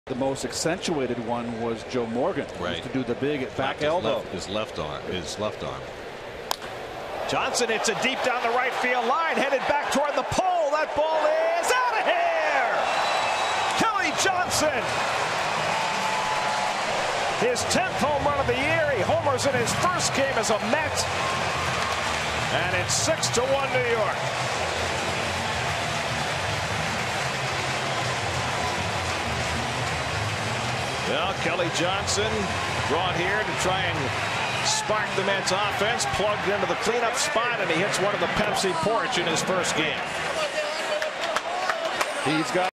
The most accentuated one was Joe Morgan. Right. Used to do the big back elbow. His left arm. Johnson hits it deep down the right field line, headed back toward the pole. That ball is out of here. Kelly Johnson. His 10th home run of the year. He homers in his first game as a Met. And it's 6-1 New York. Well, Kelly Johnson brought here to try and spark the Mets offense, plugged into the cleanup spot, and he hits one of the Pepsi porch in his first game. He's got